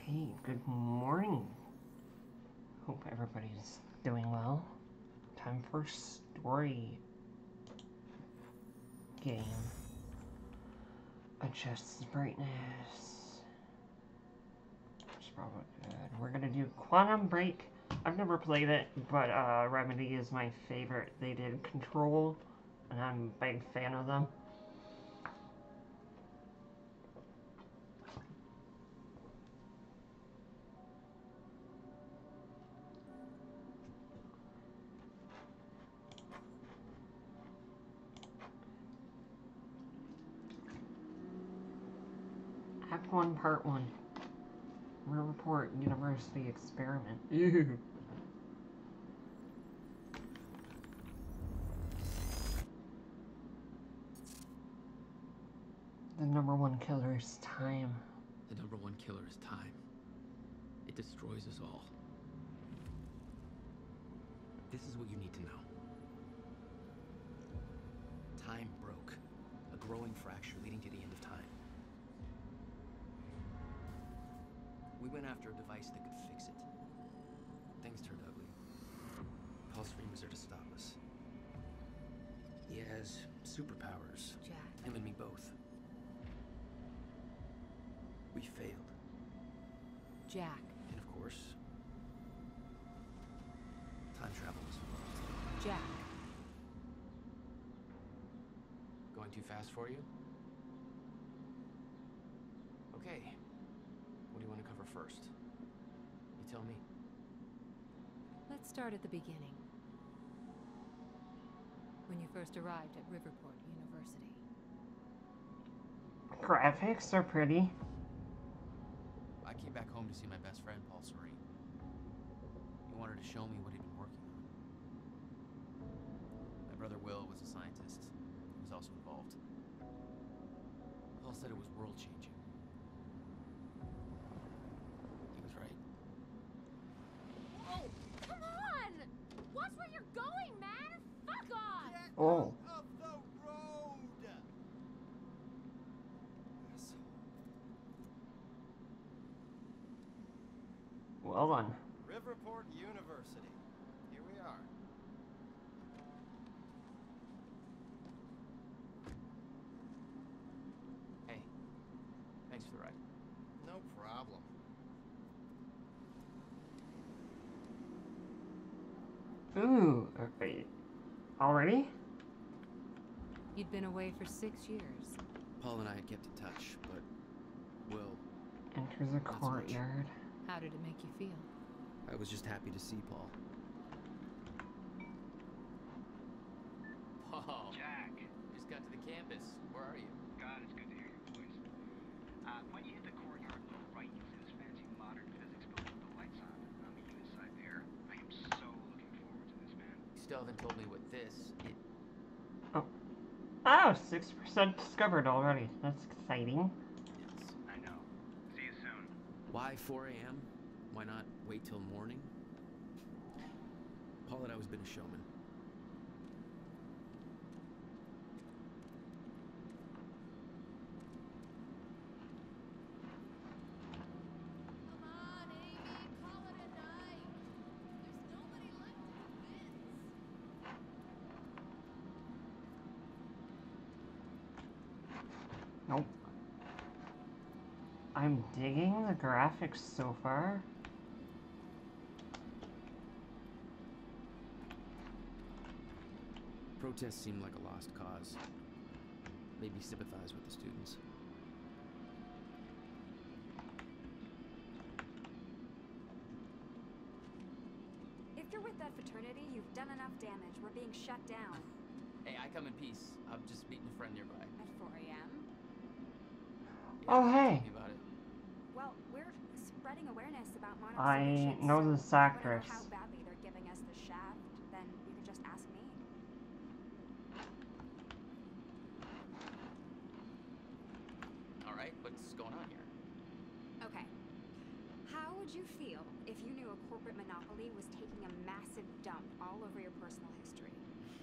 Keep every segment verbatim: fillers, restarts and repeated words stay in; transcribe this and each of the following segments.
Hey, good morning. Hope everybody's doing well. Time for story game. Adjust the brightness. It's probably good. We're gonna do Quantum Break. I've never played it, but uh, Remedy is my favorite. They did Control, and I'm a big fan of them. Act one, Part one. Report University Experiment. Ew. The number one killer is time. The number one killer is time. It destroys us all. This is what you need to know. Time broke. A growing fracture leading to the end of time. We went after a device that could fix it. Things turned ugly. Paul Serene was there to stop us. He has superpowers. Jack. Him and me both. We failed. Jack. And of course, time travel was involved. Jack. Going too fast for you? Okay. What do you want to cover first? You tell me. Let's start at the beginning. When you first arrived at Riverport University. Graphics are pretty. I came back home to see my best friend, Paul Serene. He wanted to show me what he'd been working on. My brother Will was a scientist. He was also involved. Paul said it was world-changing. He was right. Oh, come on! Watch where you're going, man! Fuck off! Get Oh. out of the road! Well done. Riverport University. Here we are. Hey, thanks for the ride. No problem. Ooh, okay. Already? You'd been away for six years. Paul and I had kept in touch, but Will, Enters a so much. courtyard. How did it make you feel? I was just happy to see Paul. Paul. Jack, Just got to the campus. Where are you? God, it's good to hear your voice. Uh, when you hit the courtyard on the right, you'll see this fancy modern physics building with the lights on. I'll meet you inside there. I am so looking forward to this, man. You still haven't told me what this is. Oh, six percent discovered already. That's exciting. I know. See you soon. Why four A M? Why not wait till morning? Paul had always been a showman. Come on, Amy, call it a night. There's nobody left to convince. Nope. I'm digging the graphics so far. Protests seemed like a lost cause. Maybe sympathize with the students. If you're with that fraternity, you've done enough damage. We're being shut down. Hey, I come in peace. I'm just meeting a friend nearby. At four A M? Oh, tell hey. me about it. Well, we're spreading awareness about modern I solutions, know so this if you wanna actress. know how badly they're giving us the shaft, then you can just ask me. All right, what's going on here? Okay. How would you feel if you knew a corporate monopoly was taking a massive dump all over your personal history?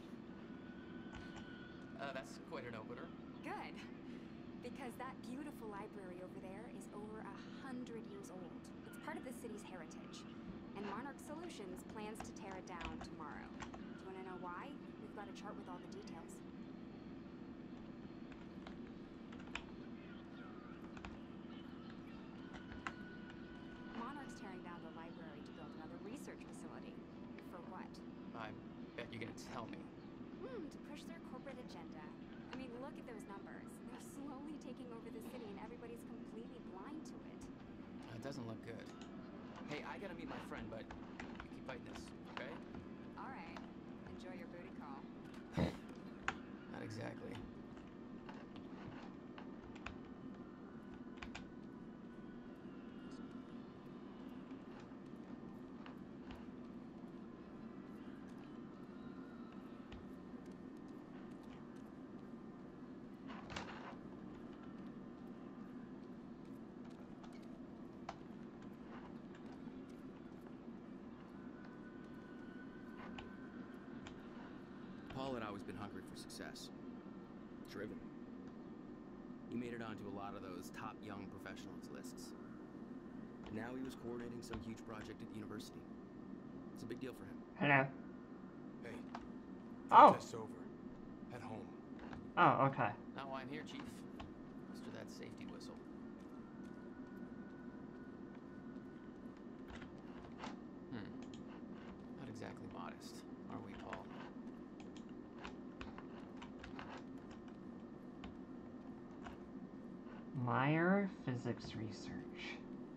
Uh, that's quite an opener. Good. Because that beautiful library over there is over a hundred years old. heritage. And Monarch Solutions plans to tear it down tomorrow. Do you want to know why? We've got a chart with all the details. Monarch's tearing down the library to build another research facility. For what? I bet you're gonna tell me. Hmm, to push their corporate agenda. I mean, look at those numbers. They're slowly taking over the city and everybody's completely blind to it. It doesn't look good. Hey, I gotta meet my friend, but you keep fighting this, okay? All right. Enjoy your booty call. Not exactly. Paul had always been hungry for success. Driven. He made it onto a lot of those top young professionals lists. And now he was coordinating some huge project at the university. It's a big deal for him. Hello. Hey. Oh. Test's over. At home. Oh, okay. Not why I'm here, Chief. Mister That safety whistle. Hmm. Not exactly modest, are we, Paul? Meyer Physics Research.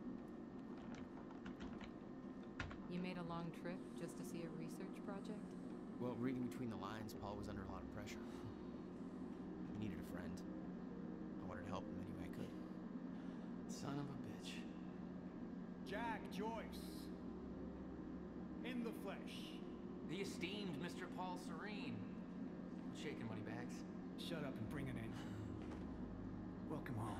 You made a long trip just to see a research project? Well, reading between the lines, Paul was under a lot of pressure. He needed a friend. I wanted to help him any way I could. Son of a bitch. Jack Joyce. In the flesh. The esteemed Mister Paul Serene. Shaking Moneybags. Shut up and bring it in. Welcome home.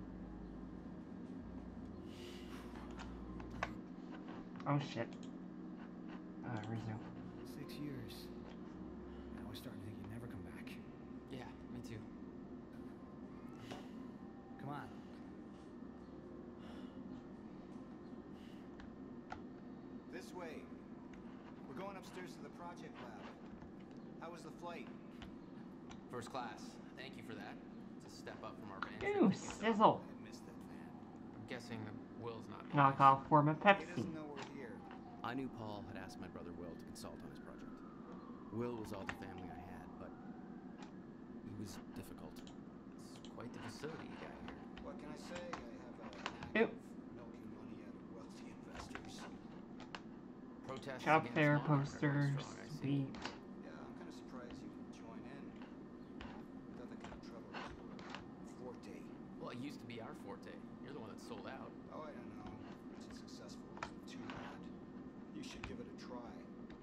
Oh shit. Uh, resume. Six years. I was starting to think you'd never come back. Yeah, me too. Come on. This way. We're going upstairs to the project lab. How was the flight? First class. Thank you for that. It's a step up from our van. Ooh, sizzle. I missed that van. I'm guessing that Will's not. Knockoff form of He Pepsi. doesn't know we're here. I knew Paul had asked my brother Will to consult on his project. Will was all the family I had, but he was difficult. It's quite the facility you got here. What can I say? I have a Ew. knack of milking money out of wealthy investors. Protests Job against fair Monarch are posters. strong, I see. Sweet. Yeah, I'm kind of surprised you would join in. Without that kind of trouble. Forte. Well, it used to be our forte. You're the one that sold out. Oh, I don't know. It's successful. Isn't too bad. You should give it a try.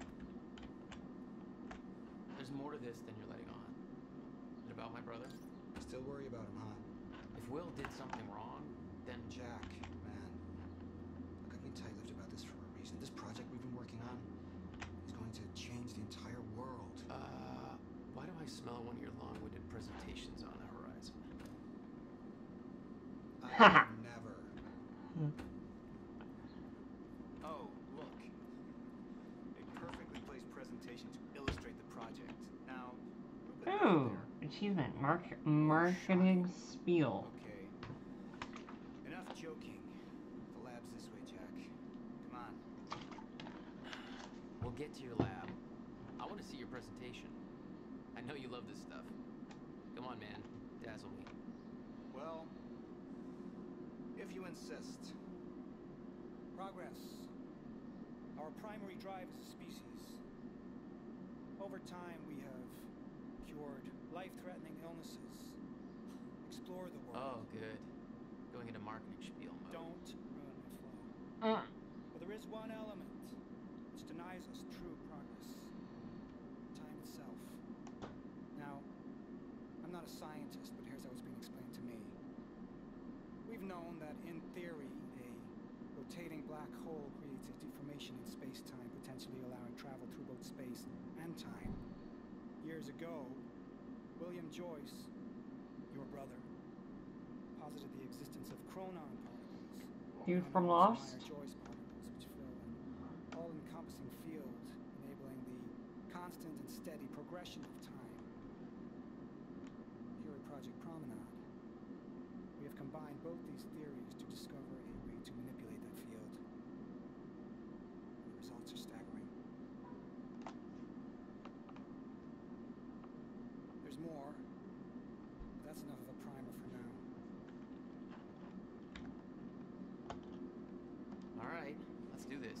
There's more to this than you're letting on. Is it about my brother? Still worry about him, huh? If Will did something wrong, then Jack, man. Look, I've been tight-lipped about this for a reason. This project we've been working on is going to change the entire world. Uh, why do I smell one of your long-winded presentations on the horizon? I would never. Oh, look. A perfectly placed presentation to illustrate the project. Now, we'll put it out Ooh, there. achievement. Mark marketing spiel. Okay. Enough joking. The lab's this way, Jack. Come on. We'll get to your lab. I want to see your presentation. I know you love this stuff. Come on, man. Dazzle me. Well, if you insist. Progress. Our primary drive as a species. Over time, we have cured life-threatening illnesses. Explore the Oh, world. good. Going into marketing spiel mode. Don't ruin my flow. Uh, But there is one element which denies us true progress. Time itself. Now, I'm not a scientist, but here's how it's being explained to me. We've known that, in theory, a rotating black hole creates a deformation in space-time, potentially allowing travel through both space and time. Years ago, William Joyce, your brother, posited the existence of chronon particles. Dude known from as Lost? Meyer-Joyce particles, which flow constant and steady progression of time. Here at Project Promenade, we have combined both these theories to discover a way to manipulate that field. The results are staggering. There's more, but that's enough of a primer for now. All right, let's do this.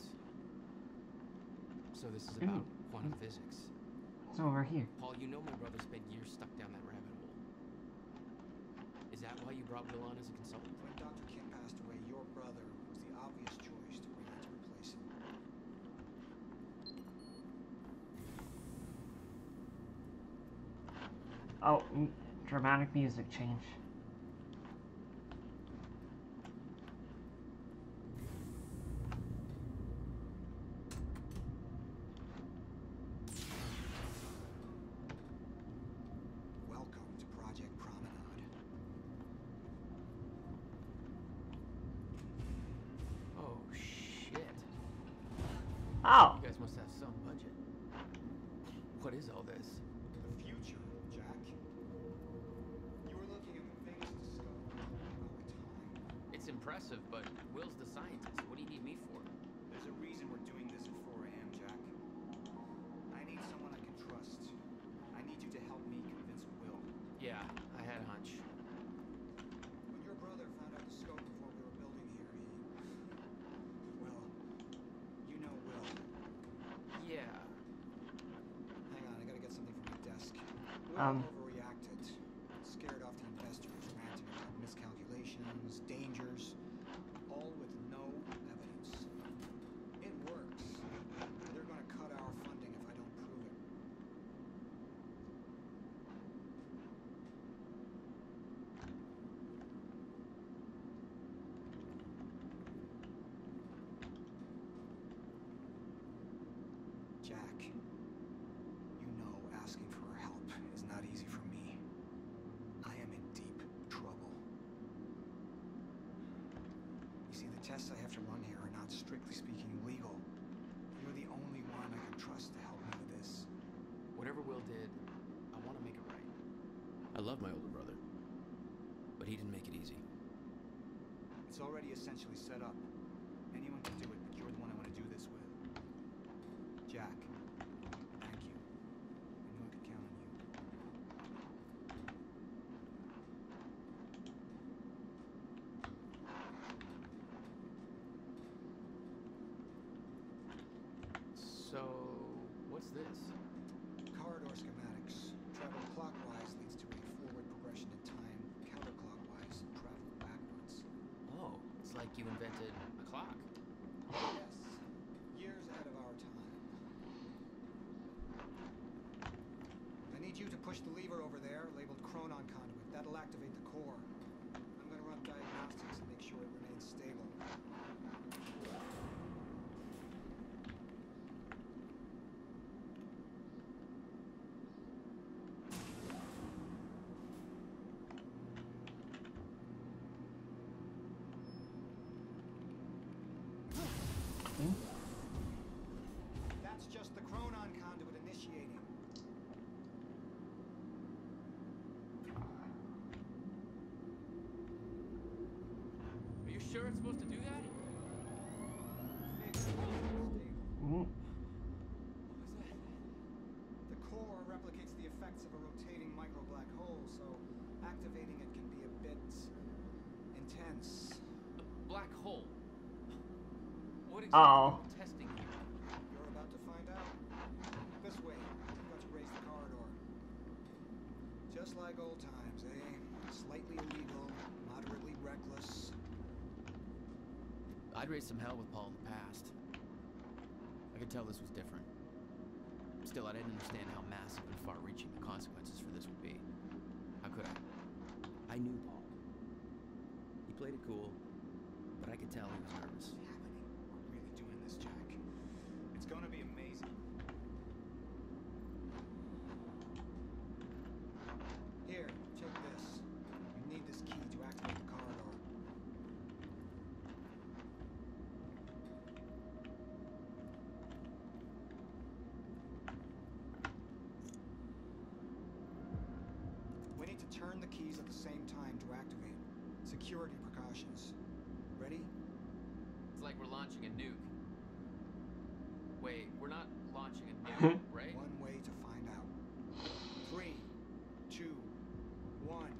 So this is about quantum physics. It's over here. Paul, you know my brother spent years stuck down that rabbit hole. Is that why you brought Will on as a consultant? When Doctor Kim passed away, your brother was the obvious choice to bring in to replace him. Oh, m- dramatic music change. Welcome to Project Promenade. Oh, shit. Oh, You guys must have some budget. What is all this? The future, Jack. You were looking at the biggest discovery of our time. It's impressive, but Will's the scientist. What do you need me for? There's a reason we're doing this at four A M, Jack. I need someone I can trust. I need you to help me convince Will. Yeah, I had a hunch. When your brother found out the scope of what we were building here, he... Well, you know Will. Yeah. Hang on, I gotta get something from my desk. Will Um. overreacted. Scared off the investors, ranting about miscalculations, dangers, all with no evidence. It works. They're gonna cut our funding if I don't prove it. Jack, you know asking for her help is not easy for me. I am in deep trouble. You see, the tests I have to run here are not strictly speaking legal. You're the only one I can trust to help me with this. Whatever Will did, I want to make it right. I love my older brother, but he didn't make it easy. It's already essentially set up. Anyone can do it, but you're the one I want to do this with. Jack, thank you. I knew I could count on you. So, what's this? Corridor schematics. Travel clockwise leads to a forward progression in time. Counterclockwise, travel backwards. Oh, it's like you invented a clock. Yes, years ahead of our time. I need you to push the lever over there, labeled Chronon Conduit. That'll activate the core. I'm gonna run diagnostics and make sure it remains stable. That's just the Chronon Conduit initiating. Are you sure it's supposed to do that? Fix it. mm, What was that? The core replicates the effects of a rotating micro black hole, so activating it can be a bit intense. A black hole. What exactly Uh-oh. are you testing here? You're about to find out. This way. I've got to raise the corridor. Just like old times, eh? Slightly illegal, moderately reckless. I'd raised some hell with Paul in the past. I could tell this was different. Still, I didn't understand how massive and far-reaching the consequences for this would be. How could I? I knew Paul. He played it cool, but I could tell he was nervous. What's happening? We're really doing this, Jack. It's gonna be amazing. Here, take this. You need this key to activate the corridor. to turn the keys at the same time to activate. Security precautions. Ready? It's like we're launching a nuke. Wait, we're not launching a nuke, right? One way to find out. Three, two, one.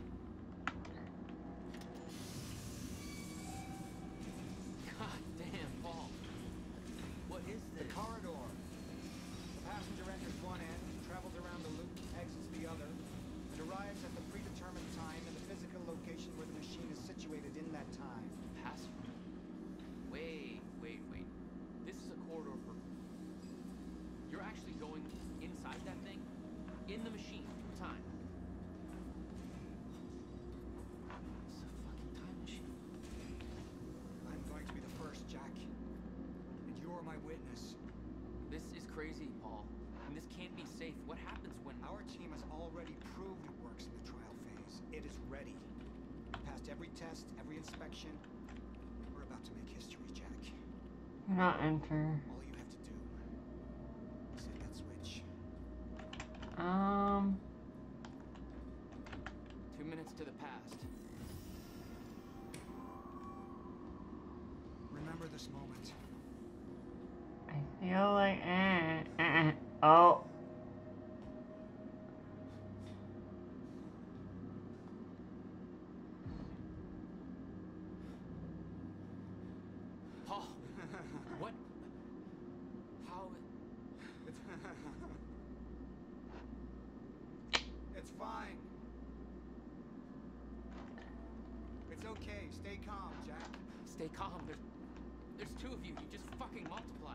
God damn, Paul. What is The this? corridor. The passenger enters one end, travels around the loop, exits the other, and arrives at the predetermined time and the physical location where the machine is situated in that time. Passenger. Wait, wait, wait. This is a corridor for... You're actually going inside that thing? In the machine, through time. It's a fucking time machine. I'm going to be the first, Jack. And you're my witness. This is crazy, Paul. And this can't be safe. What happens when... Our team has already proved it works in the trial phase. It is ready. We passed every test, every inspection. We're about to make history, Jack. Do not enter. All you have to do is hit that switch. Um. Two minutes to the past. Remember this moment. I feel like. Eh, eh, eh. Oh. Paul! What? How... It's, it's fine. It's okay. Stay calm, Jack. Stay calm. There's... There's two of you. You just fucking multiply.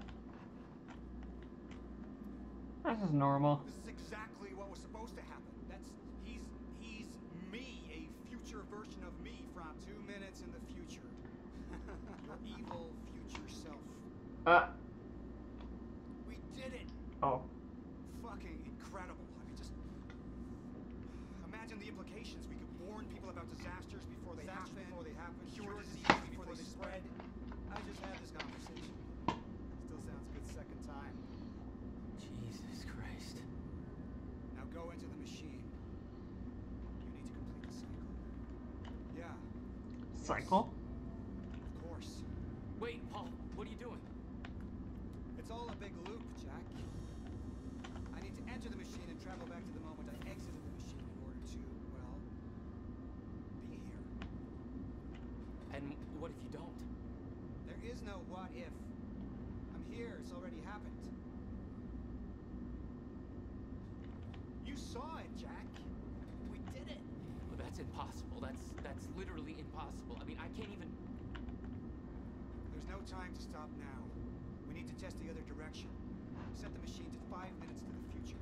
This is normal. This is exactly what was supposed to happen. That's he's he's me, a future version of me from two minutes in the future. Your evil future self. Uh. We did it. Oh. Fucking incredible. I mean, just imagine the implications. We could warn people about disasters before they Disasters happen. before they happen. Cure Cure diseases diseases before they spread. I just had this conversation. Still sounds good second time. Jesus Christ. Now go into the machine. You need to complete the cycle. Yeah, Cycle? of course. Wait, Paul. What are you doing? It's all a big loop, Jack. I need to enter the machine and travel back to the moment I exited the machine in order to, well, be here. And what if you don't? There is no what if. I'm here. It's already happened. You saw it, Jack. We did it. Well, that's impossible. That's that's literally impossible. I mean, I can't even... There's no time to stop now. We need to test the other direction. Set the machine to five minutes to the future.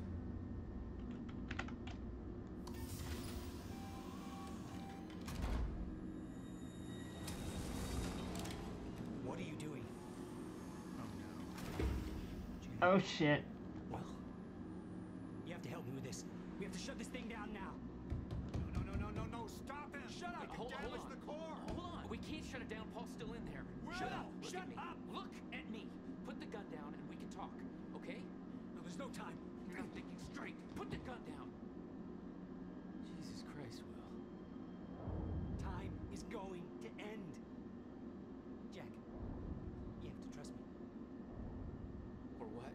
What are you doing? Oh no. Oh shit. Well, you have to help me with this. We have to shut this thing down now. No, no, no, no, no, no. Stop it. Shut up. Wait, hold, hold Damage on. the core. Hold on. We can't shut it down. Paul's still in there. Shut Will, up. Look Shut at me. up. Look at me. Put the gun down and we can talk. Okay? No, there's no time. You're not thinking straight. Put the gun down. Jesus Christ, Will. Time is going to end. Jack, you have to trust me. Or what?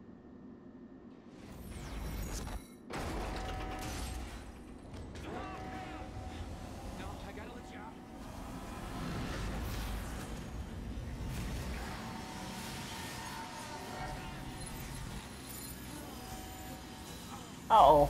No, I gotta let you out. Uh-oh.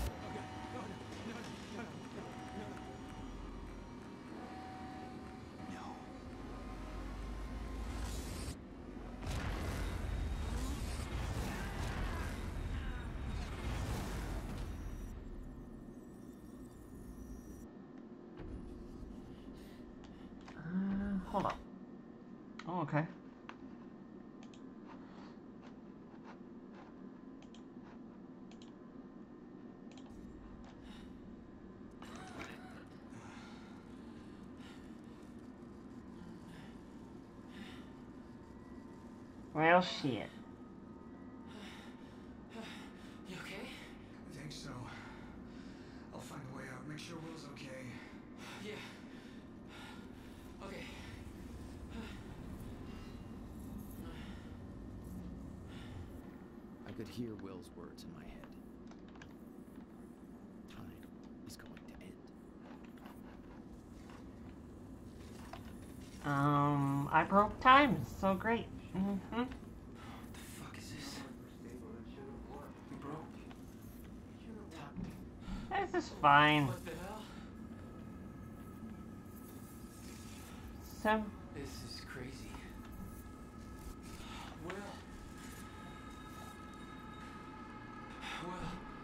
Uh, hold on. Oh, okay. Well, shit. You okay? I think so. I'll find a way out. Make sure I could hear Will's words in my head. Time is going to end. Um, I broke time. So great. Mm-hmm. What the fuck is this? We broke. Time. This is fine. What the hell? So, This is crazy. Will. Will.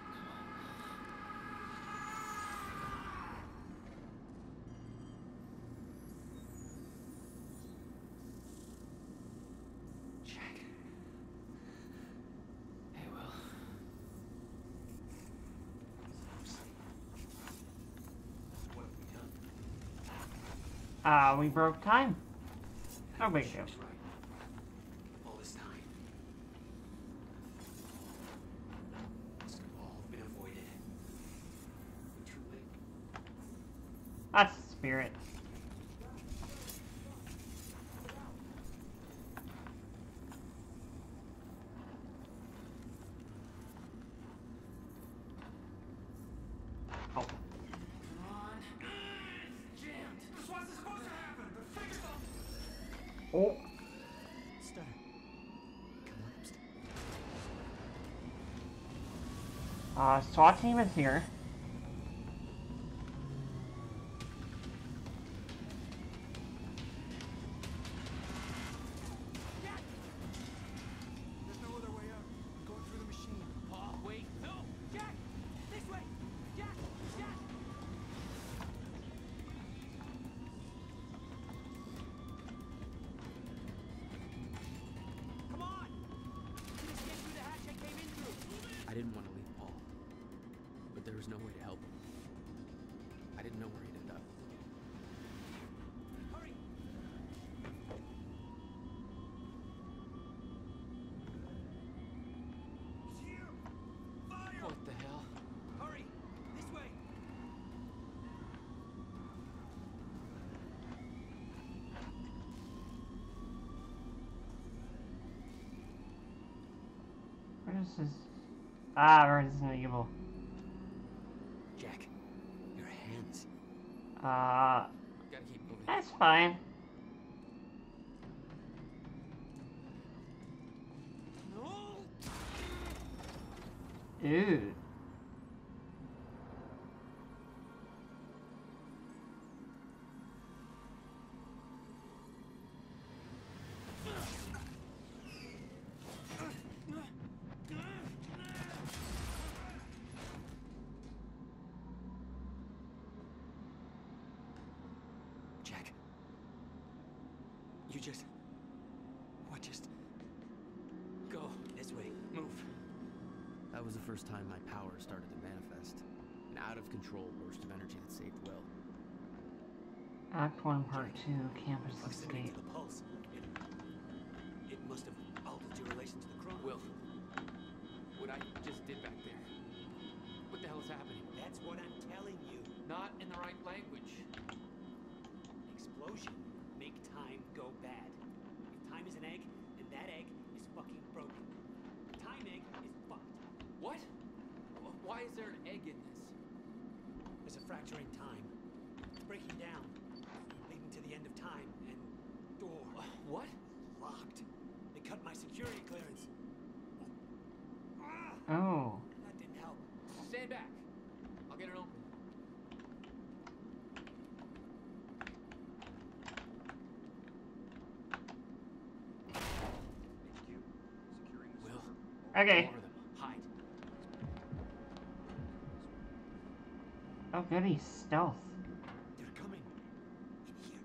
Jack. Hey, Will. What have we done? uh, we broke time. No big She deal. was right. All this time. This could have all been avoided. But too late. That's the spirit. Oh. Come on. It's jammed. This wasn't supposed to happen. The fingers off. Oh. Stutter. Collapsed. Uh, SWAT team is here. There's no other way out. I'm going through the machine. Paul, wait. No. Jack. This way. Jack. Jack. Come on. You just get through the hatch I came in through. I didn't want to leave Paul, but there was no way to help him. I didn't know where he'd end up. Hurry. He's here. Fire. What the hell? Hurry. This way. Where is this? Ah, Resident Evil. Jack, your hands. Uh, Gotta keep moving. that's fine. No. Ew. Jack. You just... What just... Go. This way. Move. That was the first time my power started to manifest. An out-of-control burst of energy that saved Will. Act one, Part two, Campus Proximity Escape. to the pulse. It, it must have altered your relation to the chrome. Will. What I just did back there. What the hell is happening? That's what I'm telling you. Not in the right language. Explosion make time go bad. If time is an egg, then that egg is fucking broken. Time egg is fucked. What? Wh- Why is there an egg in this? There's a fracture in time. It's breaking down, leading to the end of time, and door Uh, What? locked. They cut my security clearance. Ah, Oh. that didn't help. Stand back. I'll get it open. Will. Okay. More of them. Hide. Oh, goody, stealth. They're coming. In here.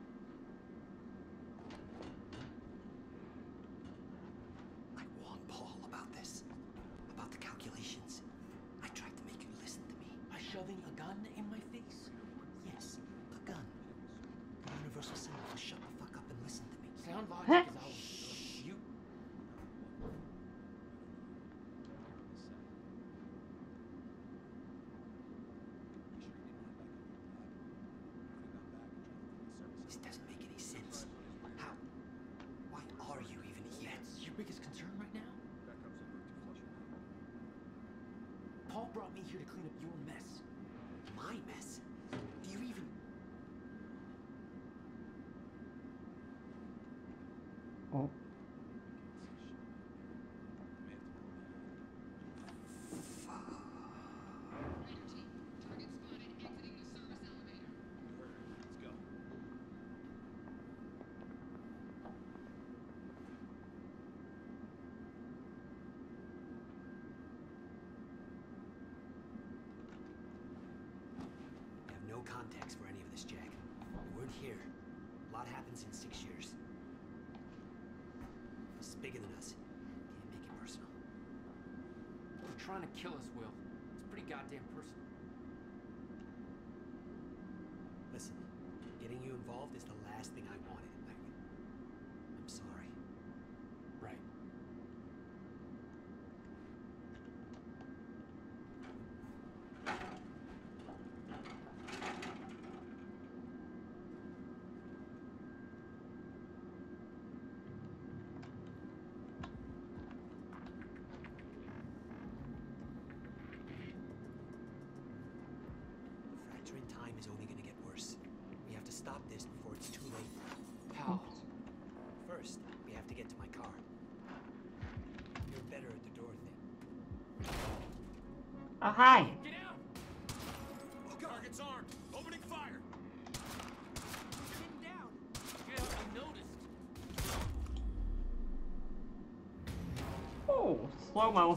I warned Paul about this. About the calculations. I tried to make you listen to me. By shoving a gun in my face? Yes, a gun. The universal symbol for shut the fuck up and listen to me. Sound logic Huh? is out. You. This doesn't make any sense. How? Why are you even here? That's your biggest concern right now? brought me here to clean up your mess. My mess? Do you even... Oh. No context for any of this, Jack. We weren't here. A lot happens in six years. This is bigger than us. Can't make it personal. They're trying to kill us, Will. It's pretty goddamn personal. Listen, getting you involved is the last thing I wanted. I... I'm sorry. Right. Fracturing time is only gonna get worse. We have to stop this before it's too late. How? First, we have to get to my car. You're better at the door thing. Oh, hi. Get out! Oh, target's armed. Opening fire. Get him down! Yeah, I noticed. Oh, slow-mo.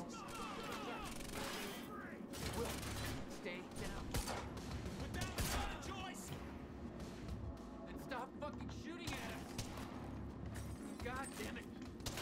Will, stay down. Put down the gun, Joyce. And stop fucking shooting at us. God damn it.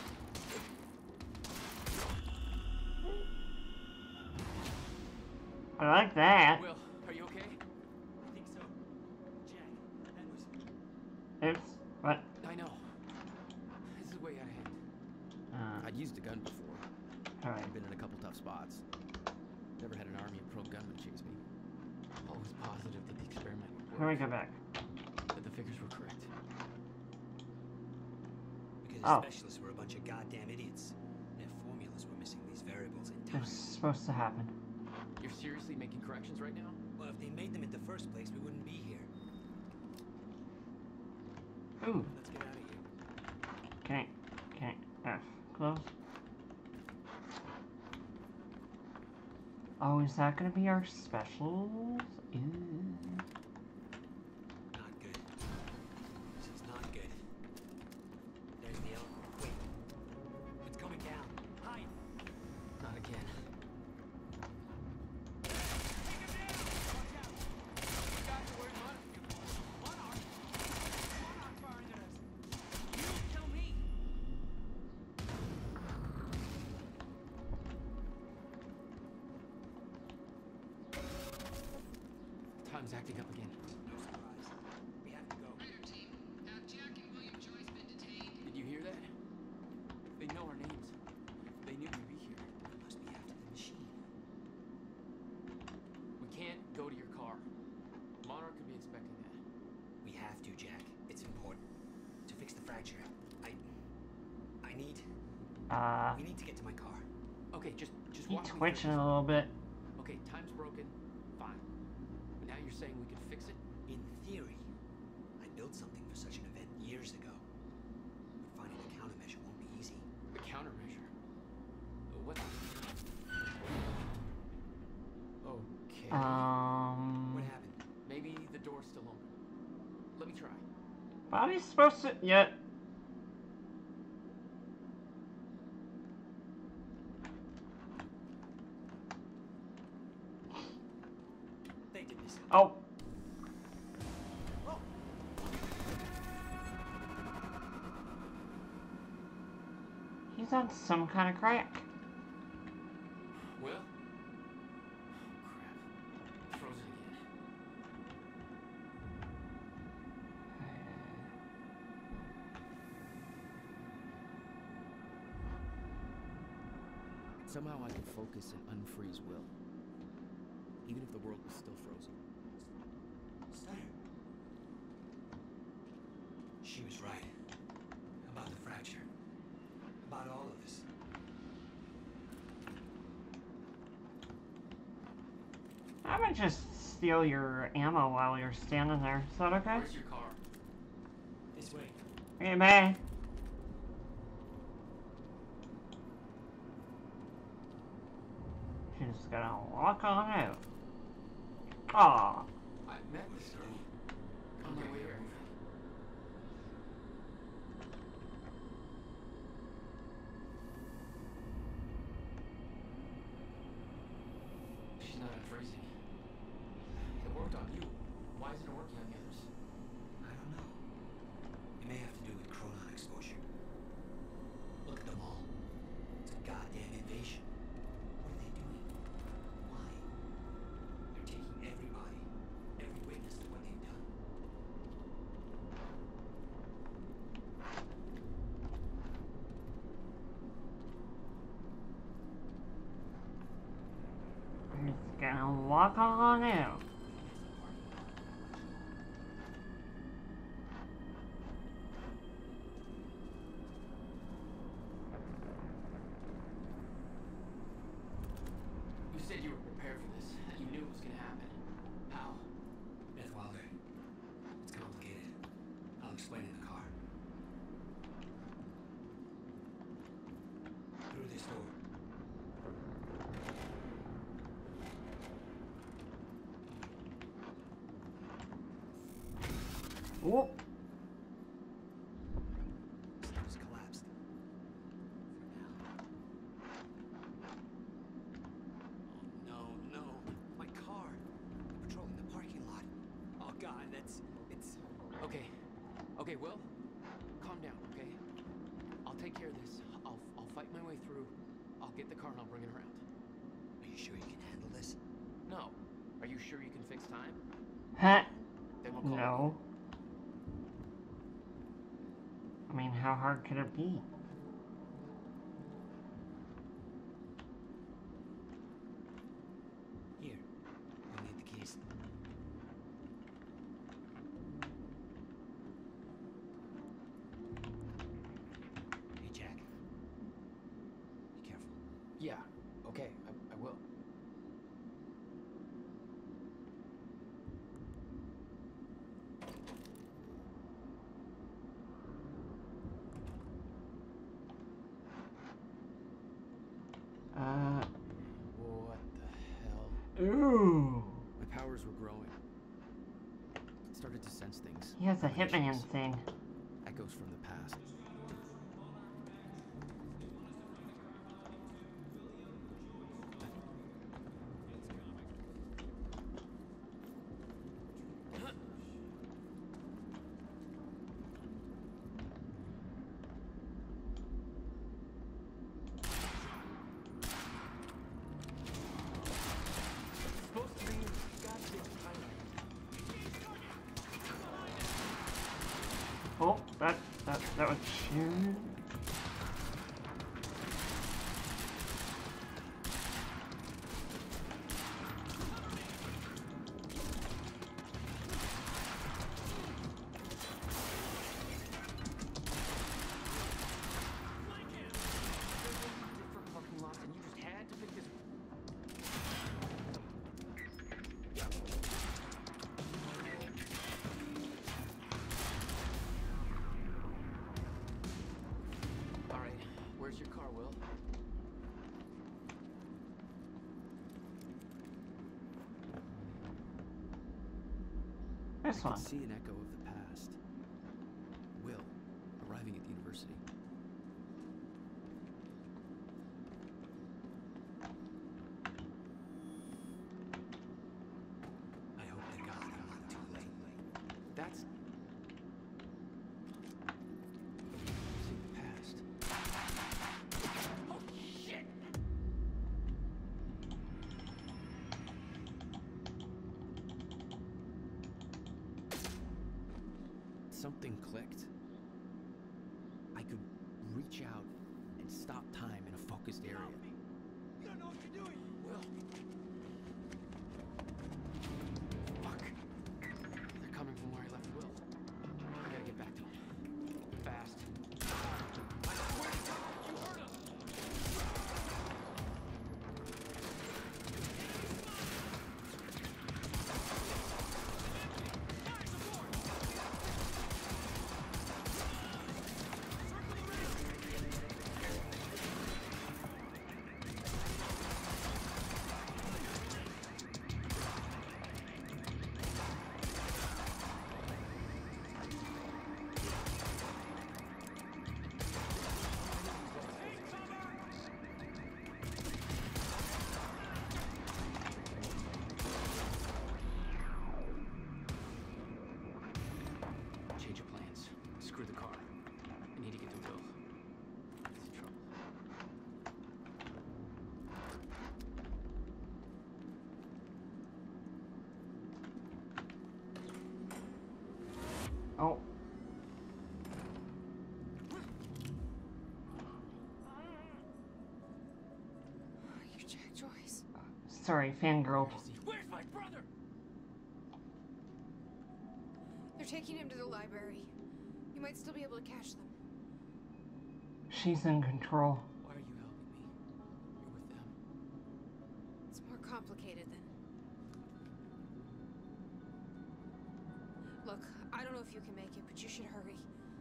I like that. Will, are you okay? I think so. Jack, that was... Oops. What? I know. This is way out of hand. Uh, I'd used a gun before. alright. I've been in a couple tough spots. Never had an army of pro gunmen chase me. Always positive that the experiment would How do I work. go back? That the figures were correct. Because Oh. the specialists were a bunch of goddamn idiots. Their formulas were missing these variables in It time. was supposed to happen. You're seriously making corrections right now? Well, if they made them in the first place, we wouldn't be here. Ooh. Let's get out of here. Can I, can I, F, close? Oh, is that gonna be our specials? Ooh. Not good. This is not good. There's the L. Wait. It's coming down. Hide. Not again. Time's acting up again. No surprise. We have to go. Did you hear that? They know our names. They knew we'd be here. Must be after the machine. We can't go to your car. Monarch could be expecting that. We have to, Jack. It's important. To fix the fracture. I... I need... Uh, We need to get to my car. Okay, just just he walk me through twitching this. a little bit. Okay, time's broken. Fine. But now you're saying we could fix it? In theory, I built something for such an event years ago. But finding a countermeasure won't be easy. A countermeasure. What? Okay. Um, What happened? Maybe the door's still open. Let me try. Bobby's supposed to, yeah. They did this. Oh. He's on some kind of crack. Will? Oh, crap. Frozen again. Somehow I could focus and unfreeze Will. Even if the world was still frozen. Steiner. She was right. About the fracture. About all of this. I'm gonna just steal your ammo while you're standing there. Is that okay? Where's your car? This way. Hey, man. She's gonna walk on out. Aw. I met this girl on my way here. She's not unfreezing. It worked on you. Why isn't it working on the others? I don't know. It may have to do with chronon exposure. Look at them all. It's a goddamn invasion. What are they doing? Why? They're taking everybody, every witness to what they've done. She's gonna walk on out. You said you were prepared for this. You knew it was gonna happen. How? Beth Wilder. It's complicated. I'll explain in the car. Through this door. Whoop. Stuff's collapsed. For now. Oh, no, no. My car. They're patrolling the parking lot. Oh, God, that's... it's... Okay. Okay, Will. Calm down, okay? I'll take care of this. I'll I'll fight my way through. I'll get the car and I'll bring it around. Are you sure you can handle this? No. Are you sure you can fix time? Huh? Then we'll call No. I mean, how hard could it be? Here. You'll need the keys. Hey, Jack. Be careful. Yeah. Okay. I, I will. Uh. What the hell? Ooh. My powers were growing. I started to sense things. He has a Hitman Premonitions, thing. echoes from the past. Supposed to be goddamn Thailand. Oh, that that that was Sharon. Different parking lots, and you just had to pick this. All right, where's your car, Will? This I one. could see an echo of the past. Will, arriving at the university. I hope to God I'm not too late. That's... See the past. Oh shit! Something clicked. I could reach out and stop time in a focused area. You don't know what you're doing, Will. Fuck. They're coming from where I left Will. I gotta get back to him. Fast. I swear to God, you heard him! Sorry, fangirl. Where's my brother? They're taking him to the library. You might still be able to catch them. She's in control. Why are you helping me? You're with them. It's more complicated than... Look, I don't know if you can make it, but you should hurry.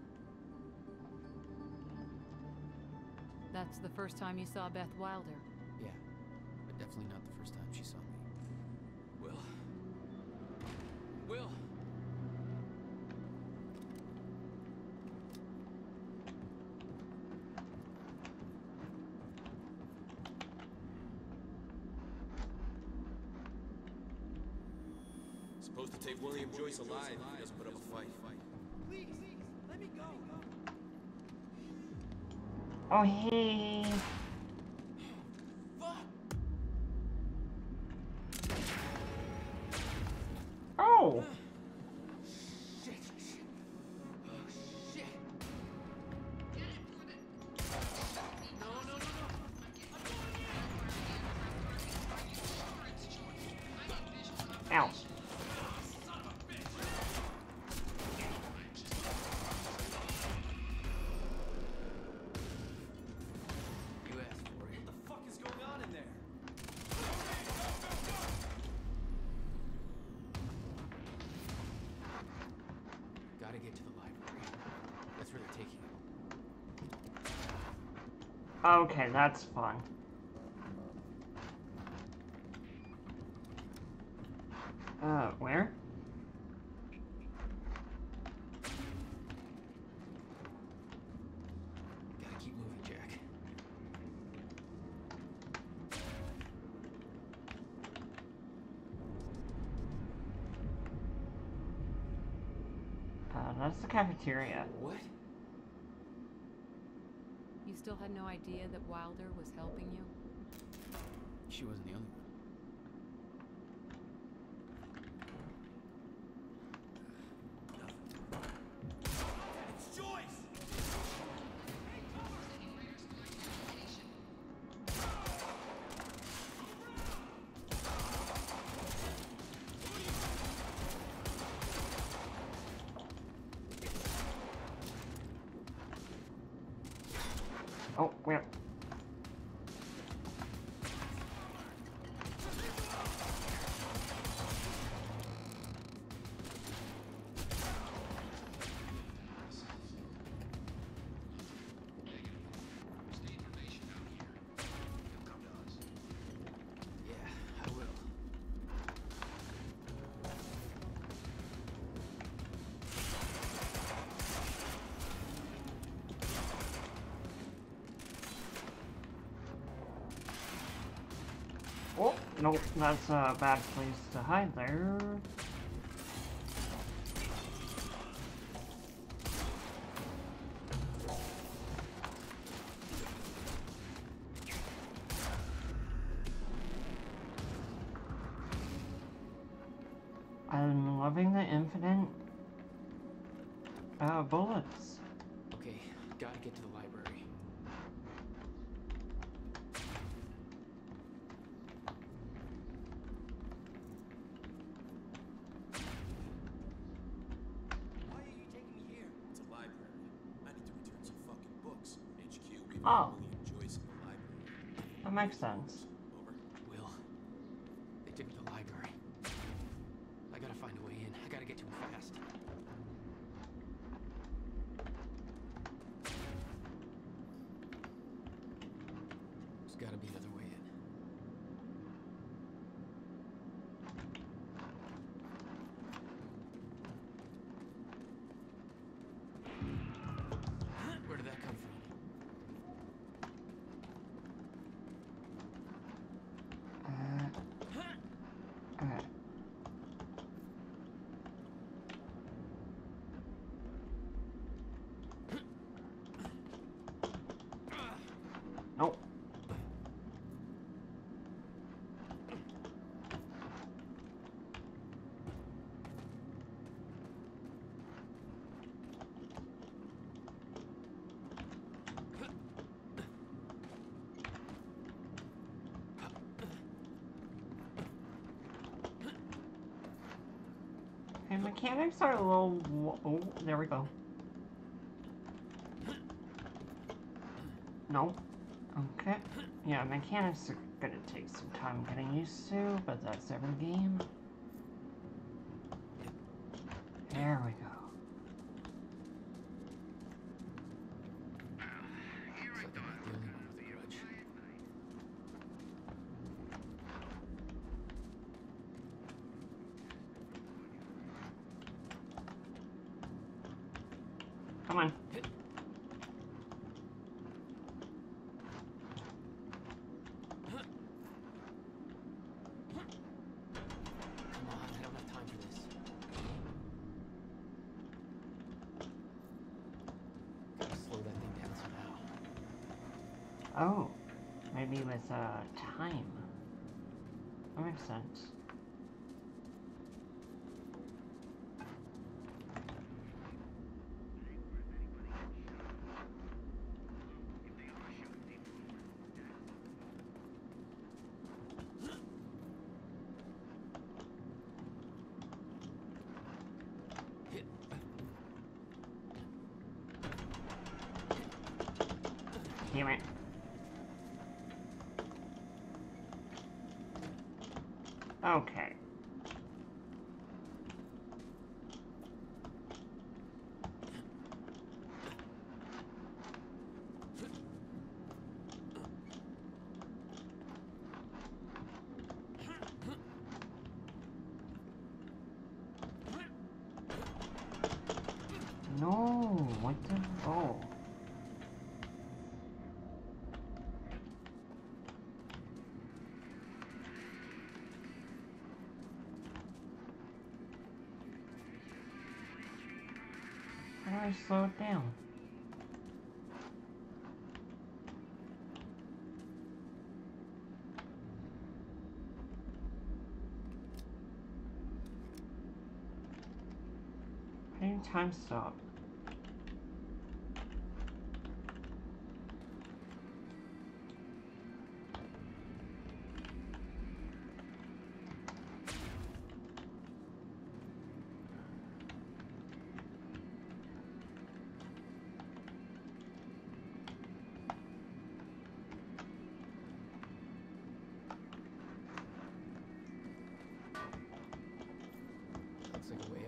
That's the first time you saw Beth Wilder. Yeah, but definitely not the first time she saw me. Will. Will. Supposed to take William Joyce alive if he doesn't put up a fight. Please, let me go. Oh, hey. Oh. Shit. Oh, shit. No, no, no, no. Ow. You asked for it. What the fuck is going on in there? Gotta get to the library. That's where they're taking you. Okay, that's fun. Uh, where? Gotta keep moving, Jack. Uh, that's the cafeteria. What? You still had no idea that Wilder was helping you? She wasn't the only one. It's Joyce! Oh, where? Yeah, I will. Oh, nope, that's a bad place to hide there. I'm loving the infinite uh, bullets. Okay, gotta get to the library. Why are you taking me here? It's a library. I need to return some fucking books. H Q, we Oh. found William Joyce in the library. That makes sense. Over. Will. They took me to the library. I gotta find a way in. I gotta get to him fast. There's gotta be another way in. Where did that come from? Uh, uh, nope. mechanics are a little... Oh, there we go. No. Okay. Yeah, mechanics are gonna take some time getting used to, but that's every game. There we go. Looks like I'm not the only one with a grudge. Come on. Come on, I don't have time for this. Gotta slow that thing down somehow. Oh. Maybe with, uh, time. That makes sense. Damn it. Okay. No, what the? Oh. How do I slow it down? How do you time stop? Looks like a way